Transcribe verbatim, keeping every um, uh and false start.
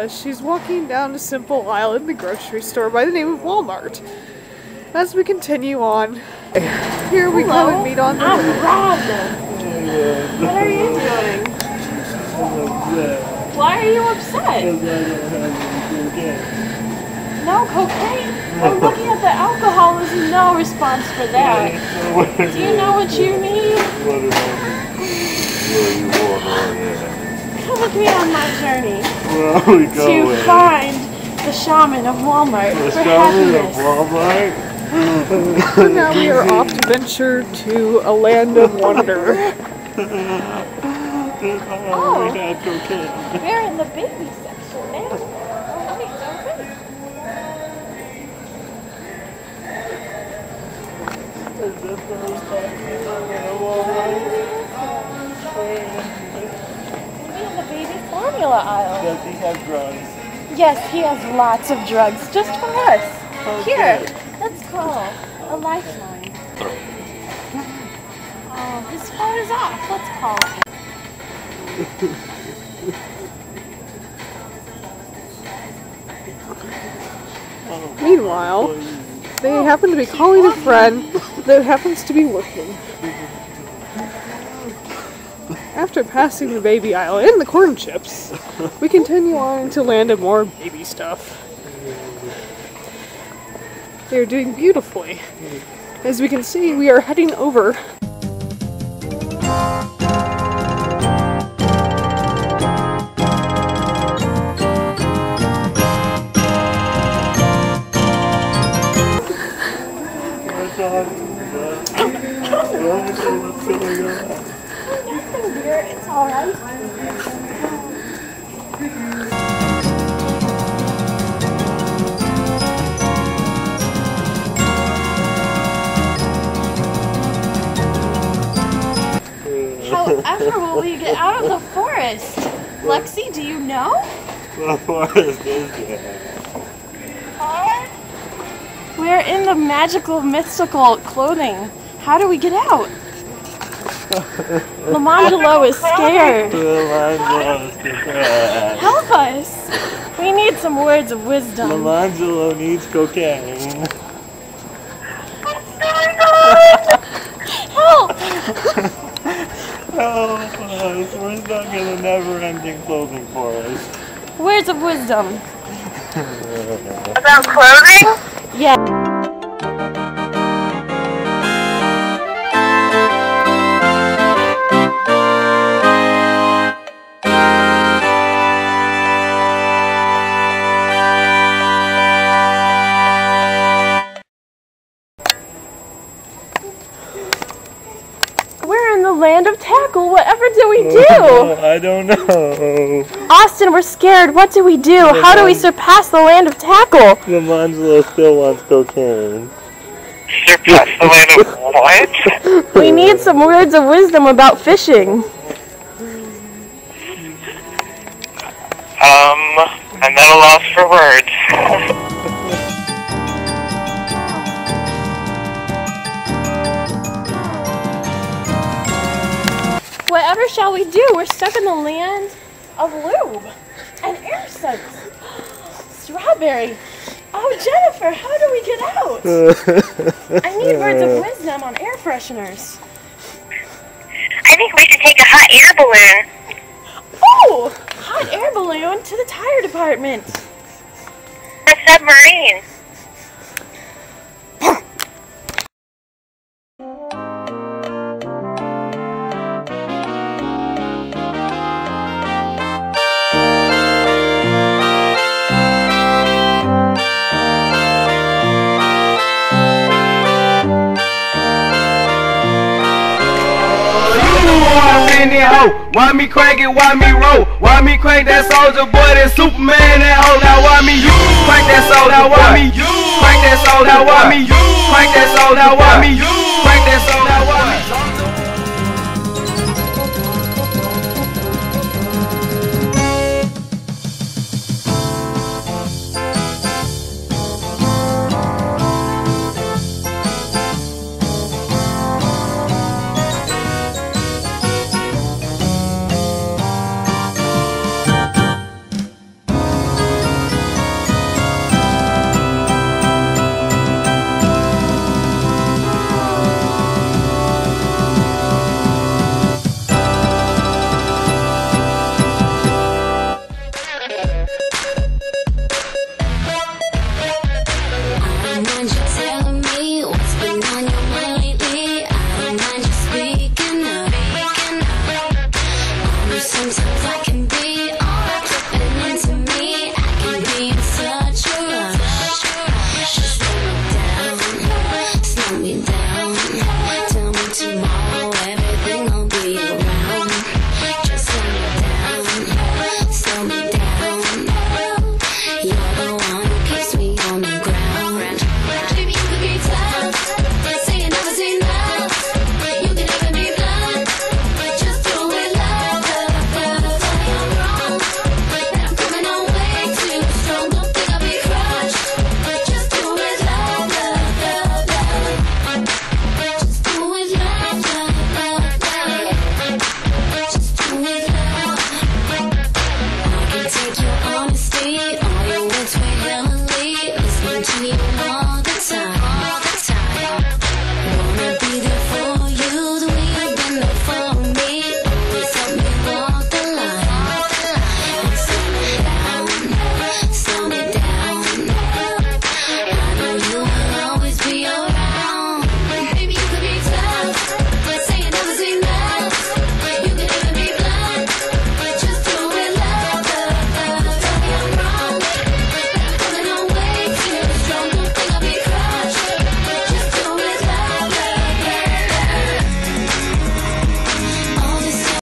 as she's walking down a simple aisle in the grocery store by the name of Walmart. As we continue on, here we Hello, go and meet on the I'm road. Rhonda. What are you doing? Why are you upset? No cocaine? I'm looking at the alcohol. There's no response for that. Do you know what you need? Come with me on my journey to find the Shaaman of Walmart The for Shaaman happiness. of Walmart? So now we are off to venture to a land of wonder. Oh, we had cocaine. we're in the baby section now. Oh, wait, oh, wait. Is this the most Shaaman of Walmart? Maybe in the baby formula aisle. Does he have drugs? Yes, he has lots of drugs, just for us. Okay. Here, let's call a lifeline. Oh, his phone is off. Let's call him. Meanwhile, they happen to be calling a friend that happens to be working. After passing the baby aisle and the corn chips, we continue on to land of more baby stuff. They are doing beautifully. As we can see, we are heading over It's alright. However, will we get out of the forest? Lexi, do you know? The forest is there. We're in the magical, mystical clothing. How do we get out? Lamangelo is scared. Lamangelo is scared. Help us. We need some words of wisdom. Lamangelo needs cocaine. Help! Help us. We're stuck in a never-ending clothing forest. Words of wisdom. About clothing? Yeah. We're in the land of tackle. Whatever do we do? Oh, I don't know. Austin, we're scared. What do we do? How do we surpass the land of tackle? Lamangelo still wants cocaine. Surpass the land of what? We need some words of wisdom about fishing. Um, I'm at a loss for words. Whatever shall we do? We're stuck in the land of lube and air scents. Strawberry. Oh, Jennifer, how do we get out? I need words of wisdom on air fresheners. I think we should take a hot air balloon. Oh, hot air balloon to the tire department. A submarine. Why me crank it, why me roll? Why me crank that soldier boy, that Superman, that hoe? Now why me you? Crank that soldier, now why me you? Crank that soldier, now why me you? Crank that soldier, now why me you?